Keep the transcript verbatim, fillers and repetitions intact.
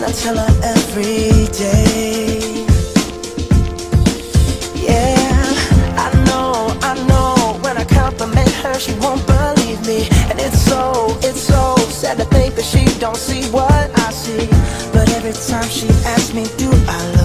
and I tell her every day. Yeah, I know, I know, when I compliment her she won't believe me. And it's so, it's so sad to think that she don't see what I see. But every time she asks me, do I love